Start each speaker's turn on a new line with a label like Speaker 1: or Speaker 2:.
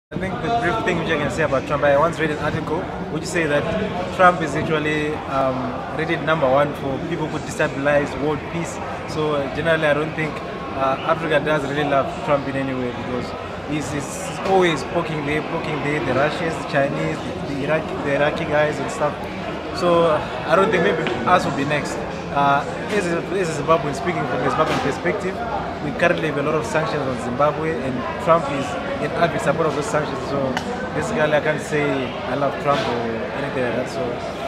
Speaker 1: I think the brief thing which I can say about Trump, I once read an article which say that Trump is actually rated #1 for people who could destabilize world peace. So generally, I don't think Africa does really love Trump in any way because he's always poking there, the Russians, the Chinese, the Iraqi guys and stuff. So I don't think maybe us will be next. As a Zimbabwean, speaking from a Zimbabwean perspective, we currently have a lot of sanctions on Zimbabwe, and Trump is an avid supporter of those sanctions. So basically, I can't say I love Trump or anything like that. So